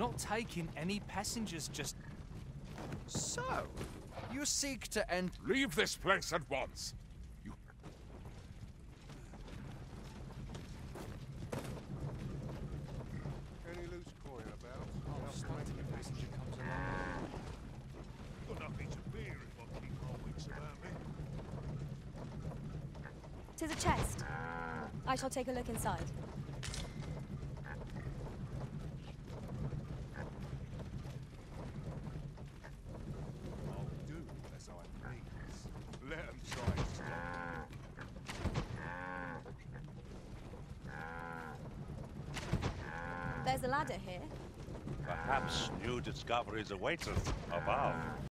not taking any passengers just... So, you seek to end... Leave this place at once! You... Any loose coin about? Oh, starting a passenger comes along. Got nothing to fear if I keep my wits about me. 'Tis a chest. I shall take a look inside. I'll do as I please. Let 'em try and stop me. There's a ladder here. Perhaps new discoveries await us above.